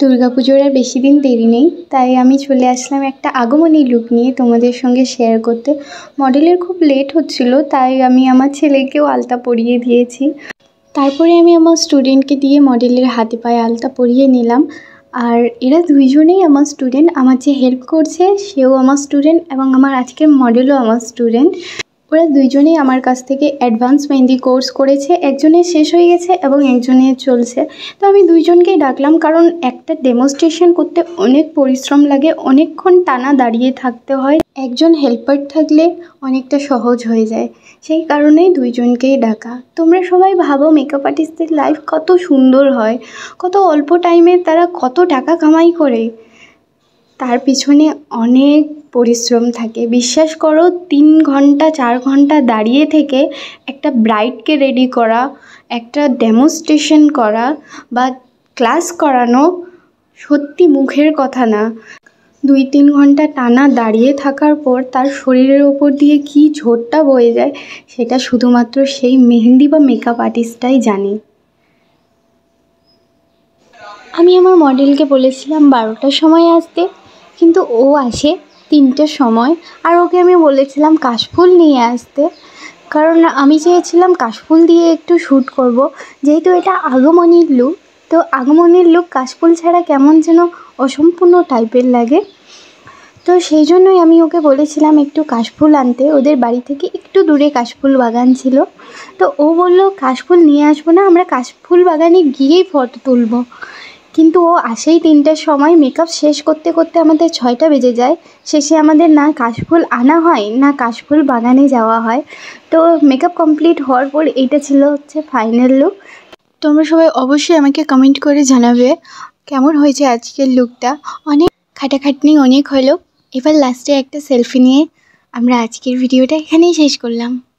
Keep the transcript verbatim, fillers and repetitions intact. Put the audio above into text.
দুর্গাপুজোর আর বেশি দিন দেরি নেই, তাই আমি চলে আসলাম একটা আগমনী লুক নিয়ে তোমাদের সঙ্গে শেয়ার করতে। মডেলের খুব লেট হচ্ছিল, তাই আমি আমার ছেলেকেও আলতা পরিয়ে দিয়েছি। তারপরে আমি আমার স্টুডেন্টকে দিয়ে মডেলের হাতে পায়ে আলতা পরিয়ে নিলাম। আর এরা দুইজনেই আমার স্টুডেন্ট, আমার যে হেল্প করছে সেও আমার স্টুডেন্ট এবং আমার আজকের মডেলও আমার স্টুডেন্ট। ওরা দুইজনেই আমার কাছ থেকে অ্যাডভান্স মেহেন্দি কোর্স করেছে, একজনের শেষ হয়ে গেছে এবং একজনের চলছে। তো আমি দুইজনকেই ডাকলাম, কারণ একটা ডেমনস্ট্রেশন করতে অনেক পরিশ্রম লাগে, অনেকক্ষণ টানা দাঁড়িয়ে থাকতে হয়। একজন হেল্পার থাকলে অনেকটা সহজ হয়ে যায়, সেই কারণেই দুইজনকেই ডাকা। তোমরা সবাই ভাবো মেকআপ আর্টিস্টদের লাইফ কত সুন্দর হয়, কত অল্প টাইমে তারা কত টাকা কামাই করে। তার পিছনে অনেক পরিশ্রম থাকে। বিশ্বাস করো, তিন ঘন্টা চার ঘন্টা দাঁড়িয়ে থেকে একটা ব্রাইডকে রেডি করা, একটা ডেমনস্ট্রেশন করা বা ক্লাস করানো সত্যি মুখের কথা না। দুই তিন ঘন্টা টানা দাঁড়িয়ে থাকার পর তার শরীরের ওপর দিয়ে কী ঝোঁটটা বয়ে যায় সেটা শুধুমাত্র সেই মেহেন্দি বা মেকআপ আর্টিস্টটাই জানে। আমি আমার মডেলকে বলেছিলাম বারোটার সময় আসতে, কিন্তু ও আসে তিনটের সময়। আর ওকে আমি বলেছিলাম কাশফুল নিয়ে আসতে, কারণ আমি চেয়েছিলাম কাশফুল দিয়ে একটু শ্যুট করব। যেহেতু এটা আগমনীর লুক, তো আগমনীর লুক কাশফুল ছাড়া কেমন যেন অসম্পূর্ণ টাইপের লাগে। তো সেই জন্যই আমি ওকে বলেছিলাম একটু কাশফুল আনতে। ওদের বাড়ি থেকে একটু দূরে কাশফুল বাগান ছিল। তো ও বললো কাশফুল নিয়ে আসবো না, আমরা কাশফুল বাগানে গিয়েই ফটো তুলব। কিন্তু ও আসেই তিনটার সময়। মেকআপ শেষ করতে করতে আমাদের ছয়টা বেজে যায়। শেষে আমাদের না কাশফুল আনা হয় না কাশফুল বাগানে যাওয়া হয়। তো মেকআপ কমপ্লিট হওয়ার পর এইটা ছিল হচ্ছে ফাইনাল লুক। তোমরা সবাই অবশ্যই আমাকে কমেন্ট করে জানাবে কেমন হয়েছে আজকের লুকটা। অনেক খাটাখাটনি অনেক হলো। এবার লাস্টে একটা সেলফি নিয়ে আমরা আজকের ভিডিওটা এখানেই শেষ করলাম।